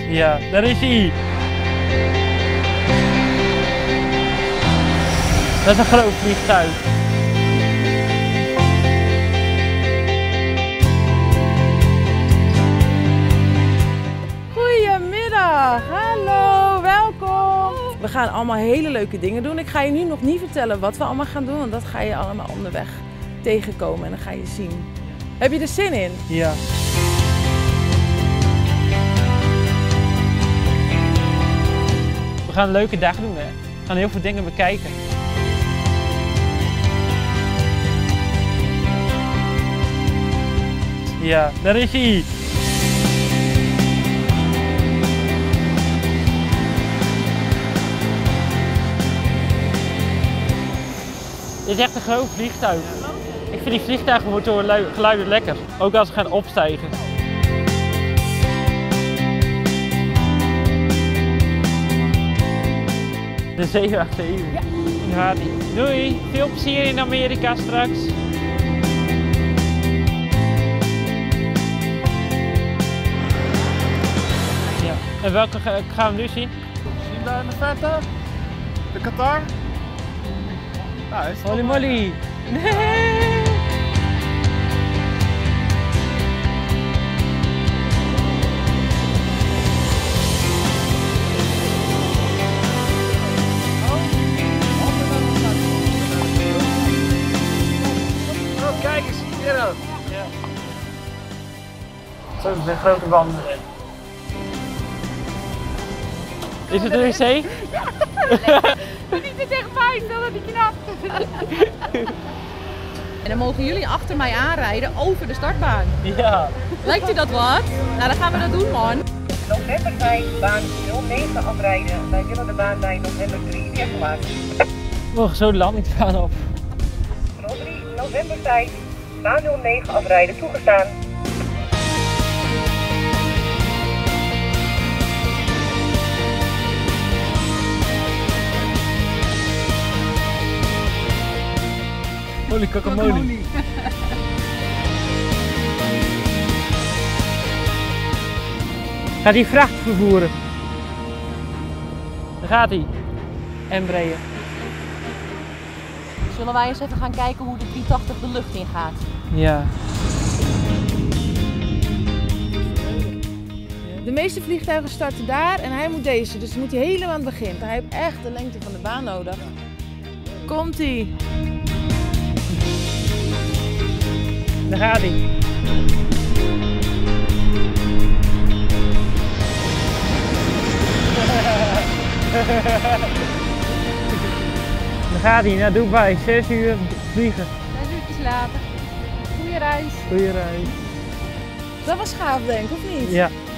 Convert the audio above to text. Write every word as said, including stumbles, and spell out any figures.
Ja, daar is hij. Dat is een groot vliegtuig. Goedemiddag, hallo, welkom. We gaan allemaal hele leuke dingen doen. Ik ga je nu nog niet vertellen wat we allemaal gaan doen, want dat ga je allemaal onderweg tegenkomen en dan ga je zien. Heb je er zin in? Ja. We gaan een leuke dag doen, hè. We gaan heel veel dingen bekijken. Ja, daar is hij. Dit is echt een groot vliegtuig. Ik vind die vliegtuigmotoren geluiden lekker, ook als ze gaan opstijgen. De zeven acht zeven. Ja. Daar gaat hij. Doei, veel plezier in Amerika straks. Ja. En welke gaan we nu zien? Zien daar in de verte? De Qatar? Nou, is Holy moly! Nee! Oh, kijk eens, hier ook. Ja. Zo, dat zijn grote wanden. Is het een wc? Ja, niet te dichtbij, stel dat die knapt. En dan mogen jullie achter mij aanrijden over de startbaan. Ja. Lijkt u dat wat? Nou, dan gaan we dat doen, man. Novembertijd, baan nul negen afrijden. Wij willen de baan bij november drie weer verlaten. We mogen zo de landingsbaan op. nul drie, novembertijd, baan nul negen afrijden, toegestaan. Holy cockamole. Gaat hij vracht vervoeren? Daar gaat hij. Embraer. Zullen wij eens even gaan kijken hoe de driehonderdtachtig de lucht in gaat? Ja. De meeste vliegtuigen starten daar en hij moet deze, dus dan moet hij helemaal aan het begin. Hij heeft echt de lengte van de baan nodig. Komt-ie! Daar gaat hij. Daar gaat hij naar Dubai, zes uur vliegen. Zes uurtjes later. Goeie reis. Goeie reis. Dat was gaaf denk ik, of niet? Ja.